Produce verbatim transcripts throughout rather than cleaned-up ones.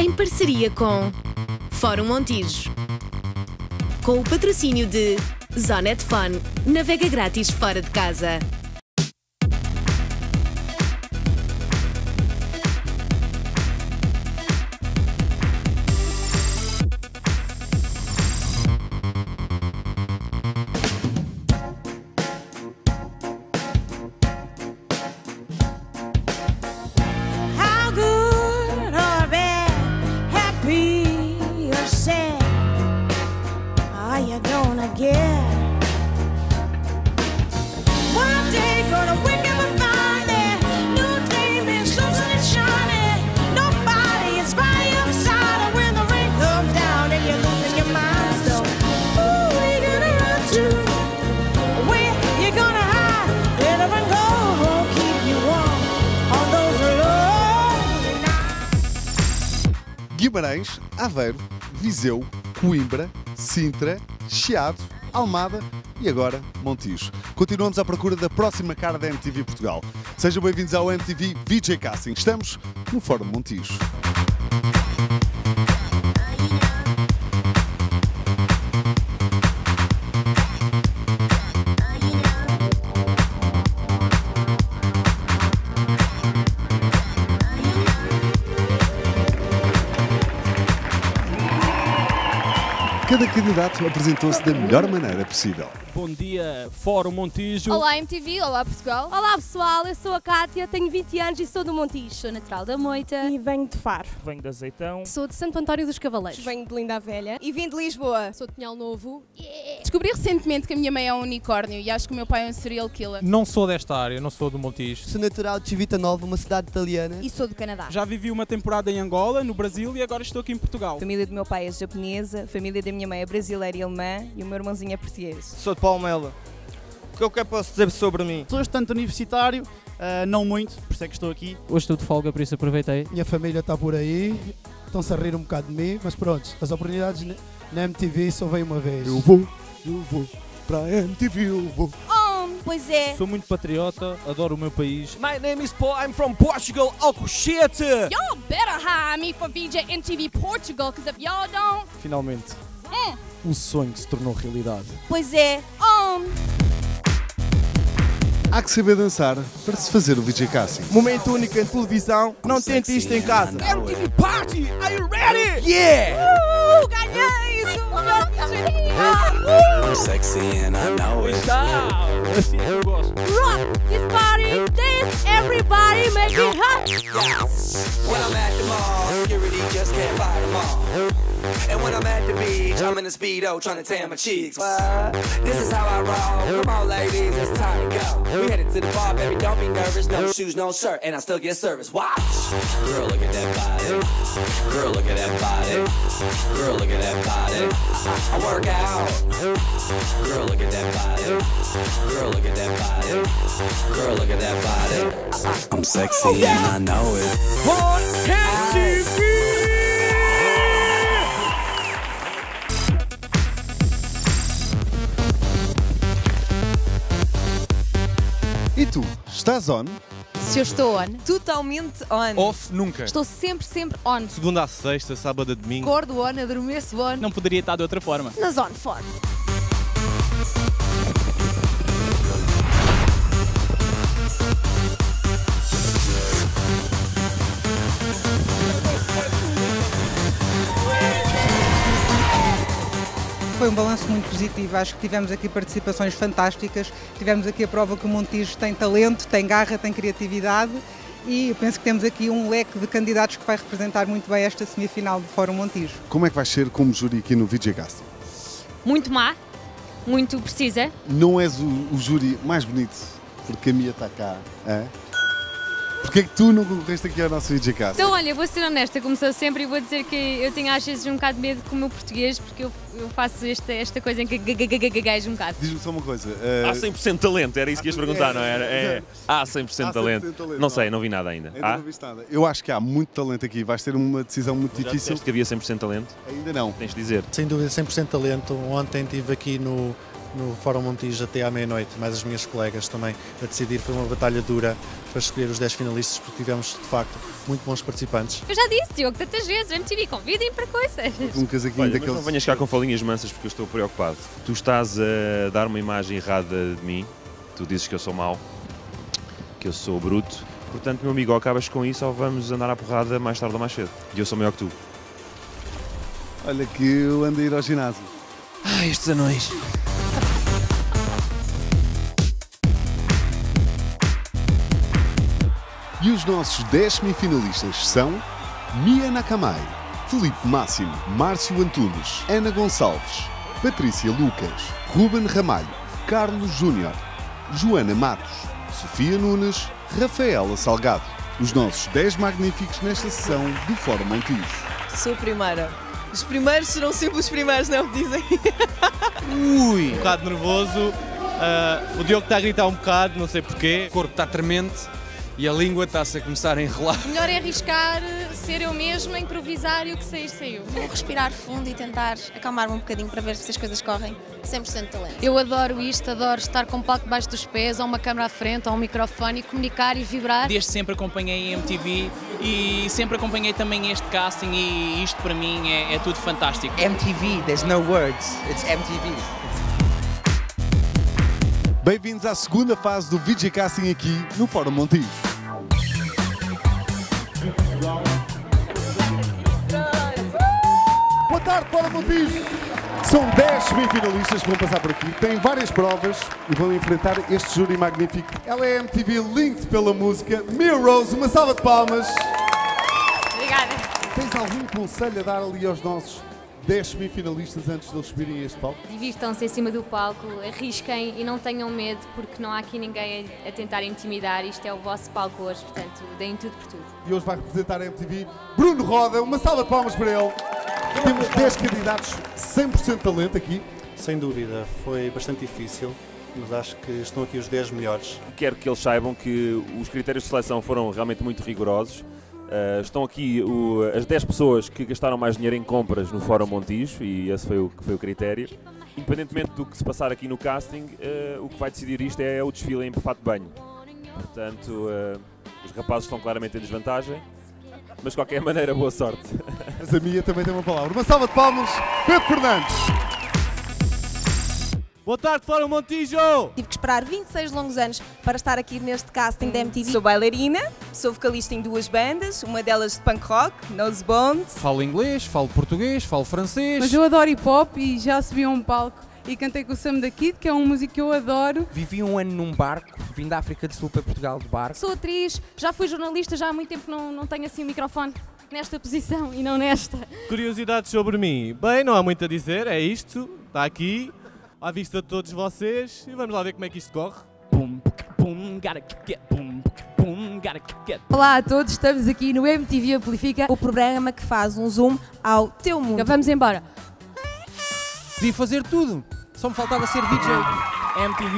em parceria com Fórum Montijo. Com o patrocínio de Zonet Fun, navega grátis fora de casa. Guimarães, Aveiro, Viseu, Coimbra, Sintra, Chiado, Almada e agora Montijo. Continuamos à procura da próxima cara da M T V Portugal. Sejam bem-vindos ao M T V V J Casting. Estamos no Fórum Montijo. Cada candidato apresentou-se da melhor maneira possível. Bom dia, Fórum Montijo. Olá M T V, olá Portugal. Olá pessoal, eu sou a Cátia, tenho vinte anos e sou do Montijo. Sou natural da Moita. E venho de Faro. Venho de Azeitão. Sou de Santo António dos Cavaleiros. Venho de Linda a Velha. E vim de Lisboa. Sou de Pinhal Novo. Yeah. Descobri recentemente que a minha mãe é um unicórnio e acho que o meu pai é um serial killer. Não sou desta área, não sou do Montijo. Sou natural de Civitanova, uma cidade italiana. E sou do Canadá. Já vivi uma temporada em Angola, no Brasil, e agora estou aqui em Portugal. A família do meu pai é japonesa, a família da minha mãe é brasileira e alemã e o meu irmãozinho é português. Sou de Palmela. O que é que eu posso dizer sobre mim? Sou estudante universitário, uh, não muito, por isso é que estou aqui. Hoje estou de folga, por isso aproveitei. Minha família está por aí, estão-se a rir um bocado de mim, mas pronto, as oportunidades na M T V só vêm uma vez. Eu vou, eu vou, para a M T V eu vou. Oh, pois é. Sou muito patriota, adoro o meu país. My name is Paul, I'm from Portugal, Alcochete. Y'all better hire me for V J M T V Portugal, because if y'all don't... Finalmente, hum. um sonho que se tornou realidade. Pois é. Oh. Há que saber dançar para se fazer o V J Casting. Momento único em televisão, não tente isto em casa. M T V Party, are you ready? Yeah! Uh, ganhei isso, o melhor V J. I'm sexy and I know it. Assim é que eu gosto. Rock this party, dance, everybody make it hot. Yeah. When I'm at the mall, security just can't fight them all. And when I'm at the beach, I'm in a Speedo trying to tan my cheeks. What? This is how I roll. Come on, ladies, it's time to go. We headed to the bar, baby, don't be nervous. No shoes, no shirt, and I still get service. Watch. Girl, look at that body. Girl, look at that body. Girl, look at that body. I, I work out. Girl, look at that body. Girl, look at that body. Girl, look at that body. I, I'm sexy oh, yeah. and I know it. On M T V! E tu, estás on? Se eu estou on, Totalmente on. Off nunca. estou sempre, sempre on. Segunda a sexta, sábado a domingo. Acordo on, adormeço on. Não poderia estar de outra forma. Na Zone Fone. Foi um balanço muito positivo, acho que tivemos aqui participações fantásticas, tivemos aqui a prova que o Montijo tem talento, tem garra, tem criatividade e eu penso que temos aqui um leque de candidatos que vai representar muito bem esta semifinal do Fórum Montijo. Como é que vais ser como júri aqui no V J Casting? Muito má, muito precisa. Não és o, o júri mais bonito, porque a Mia está cá, hein? Porquê é que tu não concorreste aqui ao nosso V J Casting? Então olha, vou ser honesta, como sou sempre, e vou dizer que eu tenho às vezes um bocado de medo com o meu português, porque eu, eu faço esta, esta coisa em que gaguejo um bocado. Diz-me só uma coisa. Uh... Há cem por cento de talento, era isso que ias perguntar, não era? É, há cem por cento de talento. talento. Não sei, não vi nada ainda. Ainda não viste nada. Eu acho que há muito talento aqui, vais ter uma decisão muito Já difícil. que havia cem por cento de talento? Ainda não. Tens de dizer. Sem dúvida, cem por cento de talento. Ontem estive aqui no, no Fórum Montijo até à meia-noite, mais as minhas colegas também, a decidir. Foi uma batalha dura para escolher os dez finalistas, porque tivemos, de facto, muito bons participantes. Eu já disse, Diogo, tantas vezes, M T V, convidem para coisas. Um casaquinho Olha, daqueles... mas não venhas cá com falinhas mansas porque eu estou preocupado. Tu estás a dar uma imagem errada de mim, tu dizes que eu sou mau, que eu sou bruto, portanto, meu amigo, ou acabas com isso ou vamos andar à porrada mais tarde ou mais cedo. E eu sou maior que tu. Olha que eu ando a ir ao ginásio. Ah, estes anões. E os nossos dez semifinalistas são Mia Nakamai, Felipe Máximo, Márcio Antunes, Ana Gonçalves, Patrícia Lucas, Ruben Ramalho, Carlos Júnior, Joana Matos, Sofia Nunes, Rafaela Salgado. Os nossos dez magníficos nesta sessão do Fórum Montijo. Sou a primeira. Os primeiros serão sempre os primeiros, não me dizem? Ui! Um bocado nervoso. Uh, o Diogo está a gritar um bocado, não sei porquê. O corpo está tremente e a língua está-se a começar a enrolar. O melhor é arriscar, ser eu mesma, improvisar e o que sair, saiu. Vou respirar fundo e tentar acalmar-me um bocadinho para ver se as coisas correm cem por cento de talento. Eu adoro isto, adoro estar com um palco debaixo dos pés, ou uma câmera à frente, ou um microfone e comunicar e vibrar. Desde sempre acompanhei a M T V e sempre acompanhei também este casting e isto para mim é, é tudo fantástico. M T V, there's no words, it's M T V. Bem-vindos à segunda fase do V J Casting aqui no Fórum Montijo. Boa tarde, Fórum Montijo! São dez semifinalistas que vão passar por aqui, têm várias provas e vão enfrentar este júri magnífico. Ela é M T V Linked pela música. Mia Rose, uma salva de palmas! Obrigada. Tens algum conselho a dar ali aos nossos dez semifinalistas antes de eles subirem a este palco? Divirtam-se em cima do palco, arrisquem e não tenham medo porque não há aqui ninguém a, a tentar intimidar. Isto é o vosso palco hoje, portanto, deem tudo por tudo. E hoje vai representar a M T V Bruno Roda, uma salva de palmas para ele. Temos dez candidatos, cem por cento de talento aqui. Sem dúvida, foi bastante difícil, mas acho que estão aqui os dez melhores. Quero que eles saibam que os critérios de seleção foram realmente muito rigorosos. Uh, estão aqui o, as dez pessoas que gastaram mais dinheiro em compras no Fórum Montijo e esse foi o, foi o critério. Independentemente do que se passar aqui no casting, uh, o que vai decidir isto é o desfile em fato de banho. Portanto, uh, os rapazes estão claramente em desvantagem, mas de qualquer maneira, boa sorte. Mas a Mia também tem uma palavra. Uma salva de palmas, Pedro Fernandes. Boa tarde, Fórum Montijo! Tive que esperar vinte e seis longos anos para estar aqui neste casting da M T V. Sou bailarina, sou vocalista em duas bandas, uma delas de punk rock, Nose Bones. Falo inglês, falo português, falo francês. Mas eu adoro hip hop e já subi a um palco e cantei com o Sam da Kid, que é um músico que eu adoro. Vivi um ano num barco, vim da África do Sul para Portugal de barco. Sou atriz, já fui jornalista, já há muito tempo não, não tenho assim o microfone nesta posição e não nesta. Curiosidades sobre mim? Bem, não há muito a dizer, é isto, está aqui, à vista de todos vocês e vamos lá ver como é que isto corre. Olá a todos, estamos aqui no M T V Amplifica, O programa que faz um zoom ao teu mundo. Vamos embora. Podia fazer tudo, só me faltava ser V J. M T V.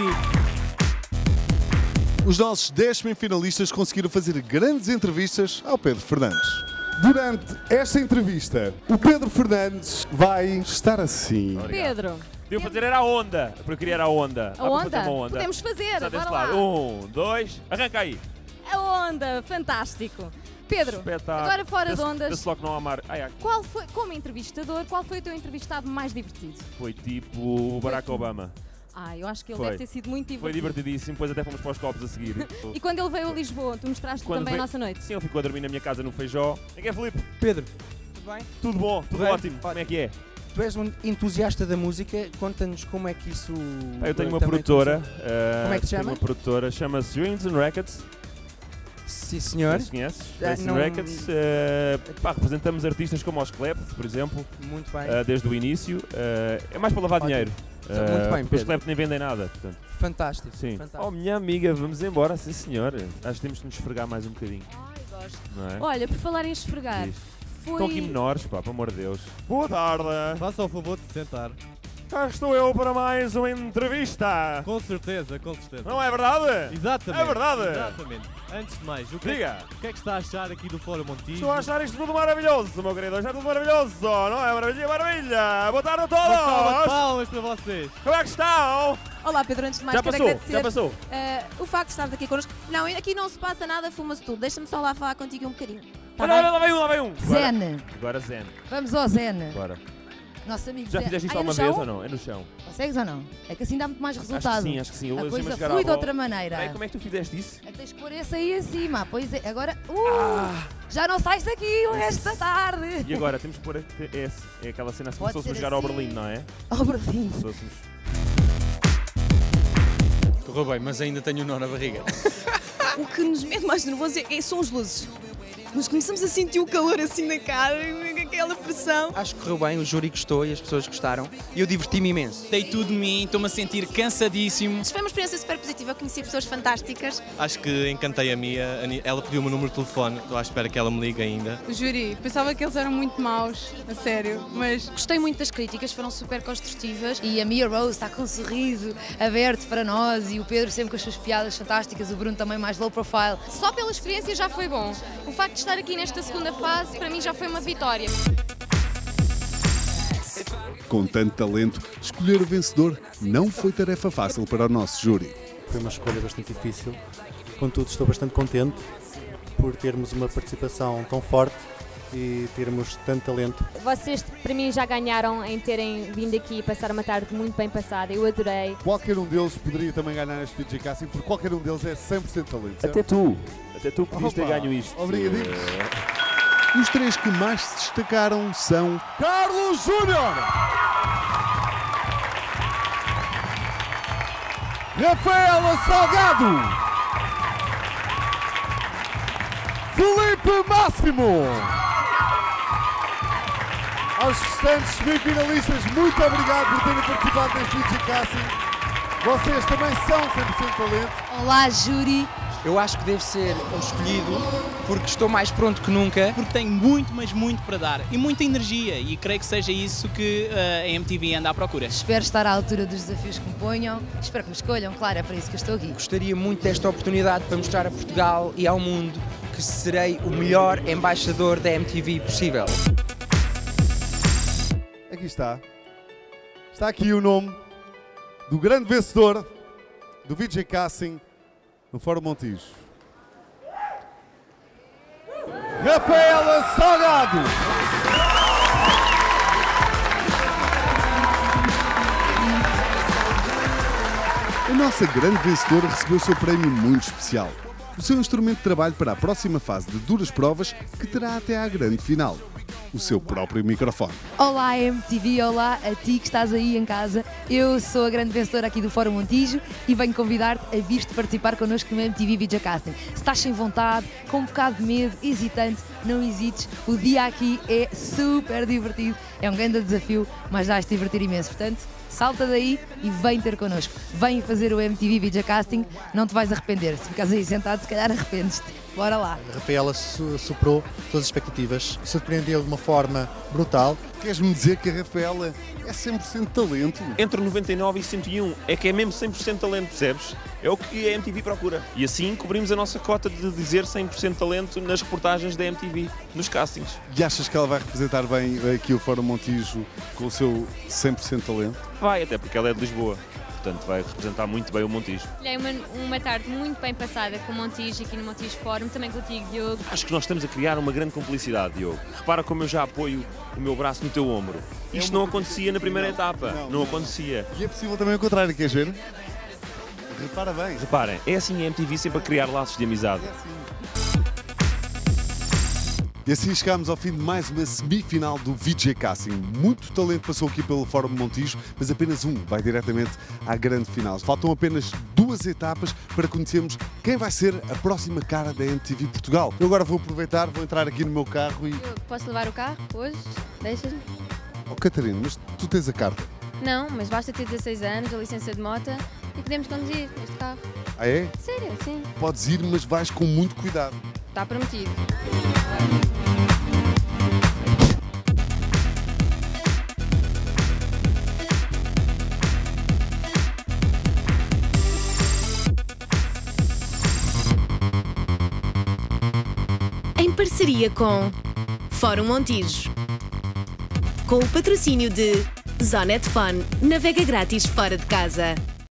Os nossos dez semifinalistas conseguiram fazer grandes entrevistas ao Pedro Fernandes. Durante esta entrevista, o Pedro Fernandes vai estar assim. Pedro. Devo fazer era a onda, porque eu queria era a onda. A onda? onda? Podemos fazer, Está bora lá. lá. Um, dois, arranca aí. A onda, fantástico. Pedro, Espetáculo. agora fora Esse- de ondas, esse logo não há mar. Ai, ai. qual foi, como entrevistador, qual foi o teu entrevistado mais divertido? Foi tipo o Barack Obama. Ah, eu acho que ele Foi. deve ter sido muito Foi divertido. divertidíssimo, depois até fomos para os copos a seguir. E quando ele veio a Lisboa, tu mostraste Quando também veio- a nossa noite? Sim, ele ficou a dormir na minha casa no Feijó. Quem é que é, Filipe? Pedro. Tudo bem? Tudo bom, tudo Bem. ótimo. Como é que é? Tu és um entusiasta da música, conta-nos como é que isso... Ah, eu tenho uma também produtora. começou. uh, Como é que se tenho chama? uma produtora, chama-se Dreams and Records. Sim, senhor. Se conheces? Ah, Dreams and não- Records. Uh, pá, representamos artistas como os Klep, por exemplo. Muito bem. uh, desde o início. Uh, é mais para lavar Ótimo. dinheiro. Muito bem, Os Pedro. Klep nem vendem nada. Portanto. Fantástico. Sim. Fantástico. Oh, minha amiga, vamos embora, sim senhor. Acho que temos que nos esfregar mais um bocadinho. Ai, gosto. Não é? Olha, por falar em esfregar, Diz. foi... Estão aqui menores, pá, pelo amor de Deus. Boa tarde. Faça o favor de se sentar. Cá estou eu para mais uma entrevista. Com certeza, com certeza. Não é verdade? Exatamente. É verdade. Exatamente. Antes de mais, o que, Diga. É, o que é que está a achar aqui do Fórum Montijo? Estou a achar isto tudo maravilhoso, meu querido. Isto é tudo maravilhoso, não é? Maravilha, maravilha. Boa tarde a todos. Uma salva de palmas para vocês. Como é que estão? Olá Pedro, antes de mais Já quero passou, agradecer já passou. Uh, o facto de estares aqui connosco. Não, aqui não se passa nada, fuma-se tudo. Deixa-me só lá falar contigo um bocadinho. Tá olha, olha, lá vem um, lá vem um. Zen. Agora Zen. Vamos ao Zen. Bora. Nosso amigo Já Zen. fizeste isto Ah, é no alguma vez chão? ou não? É no chão. Consegues ou não? É que assim dá muito mais resultado. Acho que sim, acho que sim. Eu A deixa-me coisa chegar à flui de bola. outra maneira. Ei, como é que tu fizeste isso? Tens que pôr esse aí acima. Pois é, agora... Uh, Já não sais daqui o resto da tarde. E agora, temos que pôr... É, é aquela cena assim, como Pode se fôssemos ser jogar ao assim. Berlim, não é? Ao Berlim. Se fôssemos... Correu bem, mas ainda tenho um nó na barriga. O que nos mete mais nervoso é, são as luzes. Nós começamos a sentir o calor assim na cara, aquela pressão. Acho que correu bem, o júri gostou e as pessoas gostaram. E eu diverti-me imenso. Dei tudo de mim, estou-me a sentir cansadíssimo. Foi uma experiência super positiva, eu conheci pessoas fantásticas. Acho que encantei a Mia. Ela pediu o meu número de telefone. Estou à espera que ela me ligue ainda. O júri, pensava que eles eram muito maus, a sério, mas... Gostei muito das críticas, foram super construtivas. E a Mia Rose está com um sorriso aberto para nós e o Pedro sempre com as suas piadas fantásticas, o Bruno também mais low profile. Só pela experiência já foi bom. O facto de estar aqui nesta segunda fase, para mim já foi uma vitória. Com tanto talento, escolher o vencedor não foi tarefa fácil para o nosso júri. Foi uma escolha bastante difícil, contudo estou bastante contente por termos uma participação tão forte e termos tanto talento. Vocês, para mim, já ganharam em terem vindo aqui e passar uma tarde muito bem passada. Eu adorei. Qualquer um deles poderia também ganhar este V J Casting, porque qualquer um deles é cem por cento talento. Certo? Até tu. Até tu podias ter Opa, ganho isto. Obrigadinho. Os três que mais se destacaram são Carlos Júnior, Rafaela Salgado, Felipe Máximo. Aos restantes semifinalistas, muito obrigado por terem participado deste V J Casting. Vocês também são cem por cento talento. Olá, júri. Eu acho que devo ser o escolhido porque estou mais pronto que nunca. Porque tenho muito, mas muito para dar. E muita energia. E creio que seja isso que uh, a M T V anda à procura. Espero estar à altura dos desafios que me ponham. Espero que me escolham, claro, é para isso que eu estou aqui. Gostaria muito desta oportunidade para mostrar a Portugal e ao mundo que serei o melhor embaixador da M T V possível. Aqui está. Está aqui o nome do grande vencedor do V J Casting no Fórum Montijo. Rafaela Salgado. A nossa grande vencedora recebeu o seu prémio muito especial. O seu instrumento de trabalho para a próxima fase de duras provas que terá até à grande final. O seu próprio microfone. Olá M T V, olá a ti que estás aí em casa. Eu sou a grande vencedora aqui do Fórum Montijo e venho convidar-te a vir-te participar connosco no M T V V J Casting. Se estás sem vontade, com um bocado de medo, hesitante, não hesites. O dia aqui é super divertido, é um grande desafio, mas vais-te divertir imenso. Portanto, salta daí e vem ter connosco. Vem fazer o M T V V J Casting, não te vais arrepender. Se ficas aí sentado, se calhar arrependes-te. Bora lá. A Rafaela su superou todas as expectativas, surpreendeu de uma forma brutal. Queres-me dizer que a Rafaela é cem por cento talento? Entre noventa e nove e cento e um, é que é mesmo cem por cento talento, percebes? É o que a M T V procura. E assim cobrimos a nossa cota de dizer cem por cento talento nas reportagens da M T V, nos castings. E achas que ela vai representar bem aqui o Fórum Montijo com o seu cem por cento talento? Vai, até porque ela é de Lisboa. Portanto, vai representar muito bem o Montijo. Olhei uma, uma tarde muito bem passada com o Montijo, aqui no Montijo Fórum, também contigo, Diogo. Acho que nós estamos a criar uma grande cumplicidade, Diogo. Repara como eu já apoio o meu braço no teu ombro. Isto não acontecia na primeira etapa. Não, não acontecia. E é possível também o contrário, queres ver? Repara bem. Reparem, é assim a M T V sempre a criar laços de amizade. É assim. E assim chegámos ao fim de mais uma semifinal do V J Casting. Muito talento passou aqui pelo Fórum Montijo, mas apenas um vai diretamente à grande final. Faltam apenas duas etapas para conhecermos quem vai ser a próxima cara da M T V Portugal. Eu agora vou aproveitar, vou entrar aqui no meu carro e... Eu posso levar o carro hoje? Deixas-me? Oh Catarina, mas tu tens a carta? Não, mas basta ter dezasseis anos, a licença de moto e podemos conduzir este carro. Ah é? Sério, sim. Podes ir, mas vais com muito cuidado. Está prometido. parceria com Fórum Montijo. Com o patrocínio de Zonet Fun, navega grátis fora de casa.